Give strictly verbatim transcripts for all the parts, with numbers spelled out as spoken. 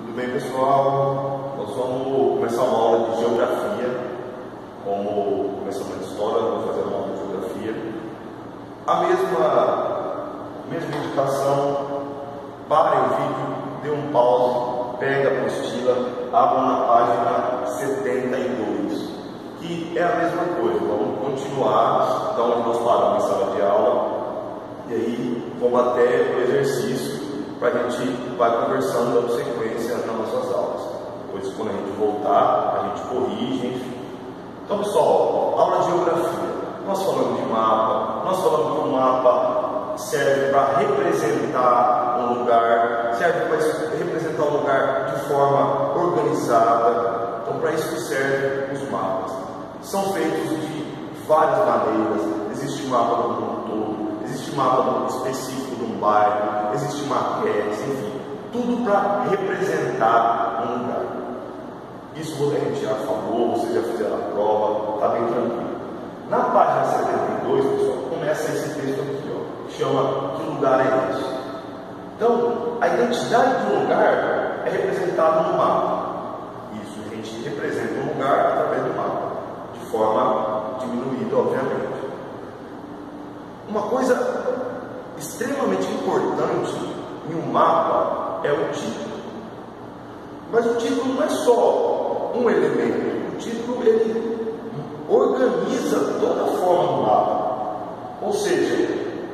Tudo bem, pessoal? Nós vamos começar uma aula de geografia. Como começamos a história, vamos fazer uma aula de geografia. A mesma, mesma indicação, pare o vídeo, dê um pause, pega a apostila, abra na página setenta e dois, que é a mesma coisa. Vamos continuar da onde nós paramos em sala de aula, e aí vamos até o exercício, para a gente vai conversando, dando sequência nas nossas aulas. Depois, quando a gente voltar, a gente corrige, enfim. Então, pessoal, aula de geografia. Nós falamos de mapa, nós falamos que o mapa serve para representar um lugar, serve para representar um lugar de forma organizada. Então, para isso que servem os mapas. São feitos de várias maneiras. Existe mapa do mundo todo, existe mapa específico de um bairro, existe maquetes, enfim, tudo para representar um lugar. Isso vou gente já falou, vocês já fizeram a prova, está bem tranquilo. Na página setenta e dois, pessoal, começa esse texto aqui, ó, que chama Que Lugar é Esse? Então, a identidade de um lugar é representada no mapa. Isso, a gente representa um lugar através do mapa, de forma diminuída, obviamente. Uma coisa extremamente importante em um mapa é o título. Mas o título não é só um elemento. O título, ele organiza toda a forma do mapa. Ou seja,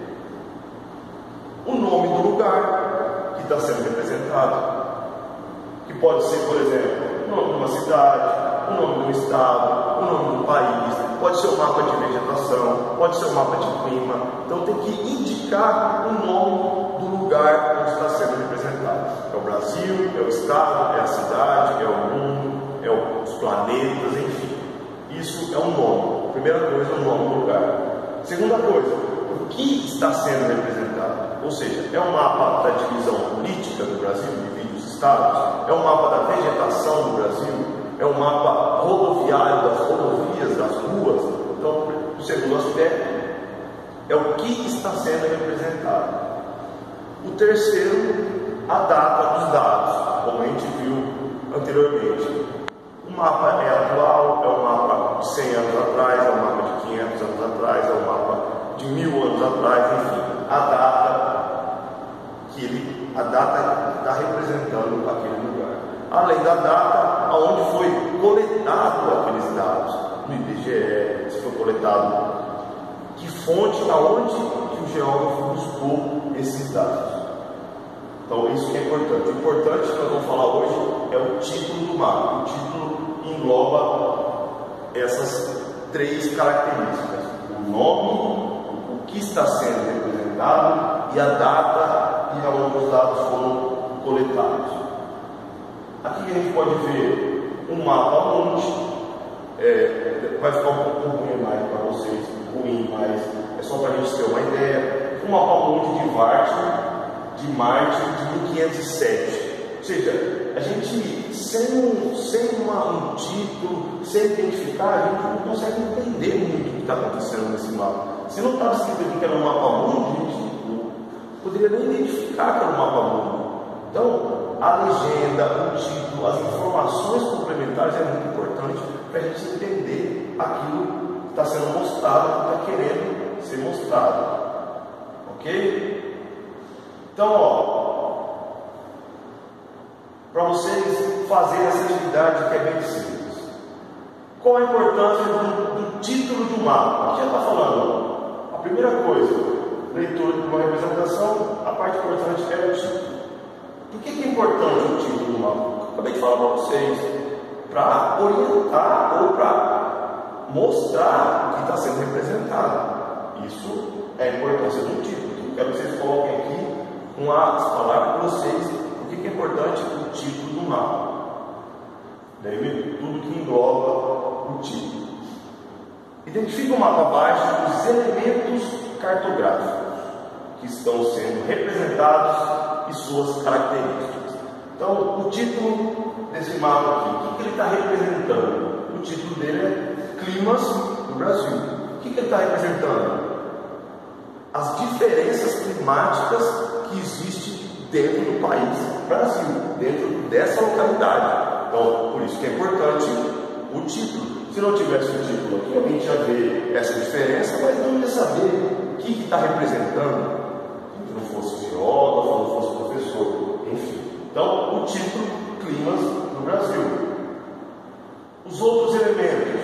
o nome do lugar que está sendo representado, que pode ser, por exemplo, o nome de uma cidade, o nome de um estado, o nome de um país, pode ser um mapa de vegetação, pode ser um mapa de clima. Então tem que indicar o nome do lugar onde está sendo representado. É o Brasil, é o estado, é a cidade, é o mundo, é os planetas, enfim. Isso é um nome. Primeira coisa, o nome do lugar. Segunda coisa, o que está sendo representado. Ou seja, é um mapa da divisão política do Brasil, divide os estados, é um mapa da vegetação do Brasil, é um mapa rodoviário das rodovias, das ruas. Então, o segundo aspecto é o que está sendo representado. O terceiro, a data dos dados, como a gente viu anteriormente. O mapa é atual, é um mapa de cem anos atrás, é um mapa de quinhentos anos atrás, é um mapa de mil anos atrás, enfim, a data que ele, a data está representando aquele lugar. Além da data, aonde foi coletado aqueles dados, no I B G E, se foi coletado, que fonte, aonde que o geógrafo buscou esses dados. Então isso que é importante. O importante que nós vamos falar hoje é o título do mapa. O título engloba essas três características: o nome, o que está sendo representado e a data e aonde os dados foram coletados. Aqui a gente pode ver um mapa mundi. É, vai ficar um pouco ruim mais para vocês, ruim, mas é só para a gente ter uma ideia. Um mapa mundi de Varginha, de Marte de mil quinhentos e sete. Ou seja, a gente, sem, um, sem uma, um título, sem identificar, a gente não consegue entender muito o que está acontecendo nesse mapa. Se não estava escrito aqui que era um mapa mundi, a gente não poderia nem identificar que era um mapa mundi. Então, a legenda, o título, as informações complementares é muito importante para a gente entender aquilo que está sendo mostrado, que está querendo ser mostrado. Ok? Então, ó, para vocês fazerem essa atividade que é bem simples. Qual a importância do, do título do mapa? Aqui já está falando. Ó, a primeira coisa, leitura de uma representação, a parte importante é o título. Por que, que é importante o título do mapa? Acabei de falar para vocês, para orientar ou para mostrar o que está sendo representado. Isso é a importância do título. Eu quero que vocês coloquem aqui com as palavras para vocês por que, que é importante o título do mapa. Daí tudo que engloba o título. Identifique o mapa abaixo os elementos cartográficos que estão sendo representados e suas características. Então, o título desse mapa aqui, o que, que ele está representando? O título dele é Climas do Brasil. O que, que ele está representando? As diferenças climáticas que existem dentro do país Brasil, dentro dessa localidade. Então, por isso que é importante o título. Se não tivesse o título aqui, a gente ia ver essa diferença, mas não ia saber o que está representando. Se não fosse geógrafo, não fosse professor, enfim. Então, o título, climas no Brasil. Os outros elementos: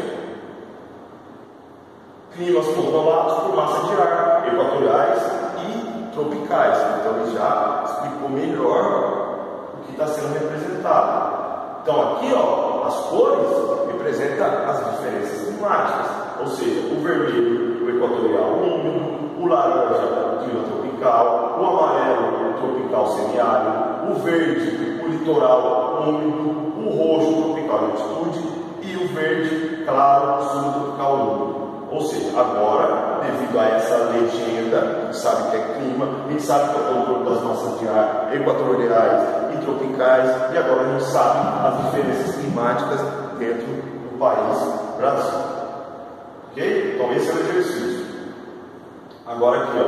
climas controlados por massa de ar, equatoriais e tropicais. Então, ele já explicou melhor o que está sendo representado. Então, aqui, ó, as cores representam as diferenças climáticas, ou seja, o vermelho, o equatorial úmido, o laranja, o clima tropical, o amarelo, o tropical semiárido, o verde, o litoral úmido, o roxo, o tropical de altitude, e o verde claro, subtropical úmido. Ou seja, agora, devido a essa legenda, sabe que é clima, a gente sabe que é o controle das massas de ar equatoriais e tropicais, e agora a gente sabe as diferenças climáticas dentro do país Brasil. Ok? Então esse é o exercício. Agora aqui,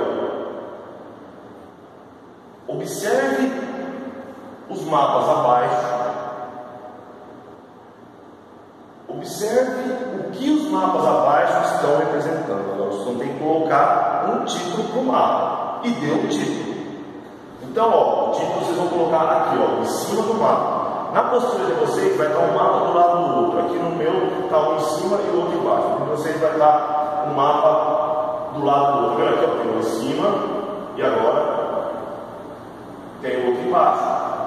ó. Observe os mapas abaixo. Observe o que os mapas abaixo estão representando. Agora vocês vão ter que colocar um título para o mapa. E dê um título. Então, ó, o título vocês vão colocar aqui, ó, em cima do mapa. Na postura de vocês vai estar um mapa do lado do outro. Aqui no meu está um em cima e o outro embaixo. Aqui de vocês vai estar um mapa do lado do outro. Aqui, ó, tem um em cima e agora tem o outro embaixo.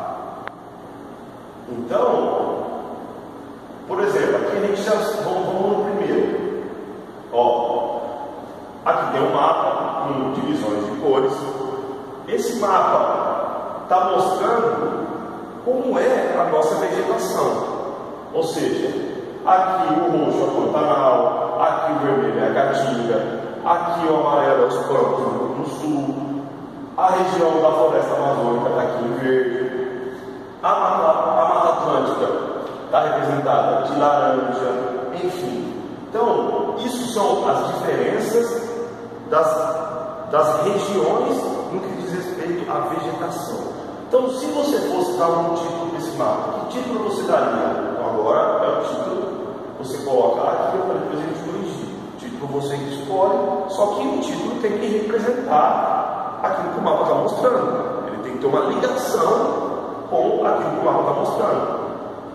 Então, por exemplo, aqui a gente já vamos, vamos no primeiro. Ó, aqui tem um mapa com divisões de cores. Esse mapa está mostrando como é a nossa vegetação. Ou seja, aqui o roxo é o Pantanal, aqui o vermelho é a Caatinga, aqui o amarelo é os Pampas no sul, a região da floresta amazônica está aqui em verde, a Mata, a Mata Atlântica está representada de laranja, enfim. Então, isso são as diferenças das, das regiões no que diz respeito à vegetação. Então, se você fosse dar um título para esse mapa, que título você daria? Então, agora é o título, você coloca aqui para depois a gente corrigir. O título você que escolhe, só que o título tem que representar aquilo que o mapa está mostrando. Ele tem que ter uma ligação com aquilo que o mapa está mostrando.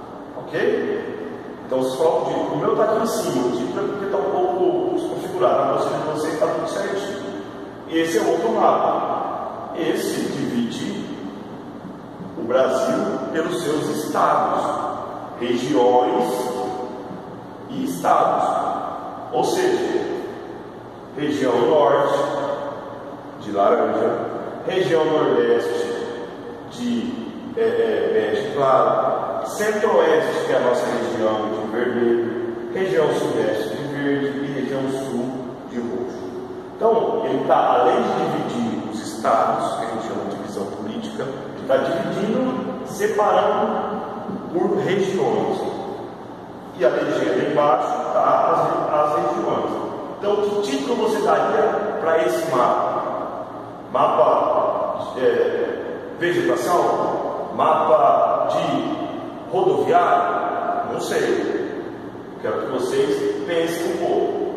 Ok? Então, você coloca o título. O meu está aqui em cima, o título é porque está um pouco desconfigurado. Na postura de você está tudo certinho. E esse é outro mapa. Esse divide o Brasil pelos seus estados, regiões e estados. Ou seja, região norte de laranja, região nordeste de é, é, bege claro, centro-oeste, que é a nossa região, de vermelho, região sudeste de verde e região sul de roxo. Então, ele está, além de dividir os estados, que a gente chama de divisão política, ele está dividindo, separando por regiões. E a legenda embaixo está as, as regiões. Então, que título você daria para esse mapa? Mapa é, vegetação? Mapa de rodoviário? Não sei. Quero que vocês pensem um pouco.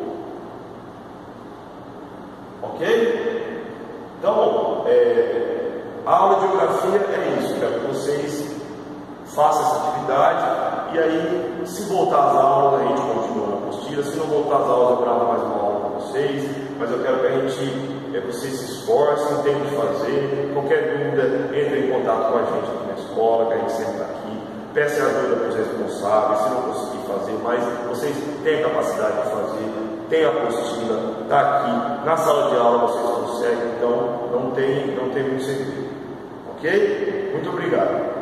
Ok? Então, é, a aula de geografia é isso. Quero que vocês façam essa atividade e aí, se voltar às aulas, a gente continua na apostila. Se não voltar às aulas, eu gravo mais uma aula para vocês. Mas eu quero que a gente, é, vocês se esforcem, tentem fazer. Qualquer dúvida, entre em contato com a gente aqui na escola, que a gente sempre está aqui. Peça ajuda para os responsáveis, se não conseguir fazer, mas vocês têm a capacidade de fazer, tem a apostila, está aqui, na sala de aula vocês conseguem, então não tem, não tem muito segredo. Ok? Muito obrigado.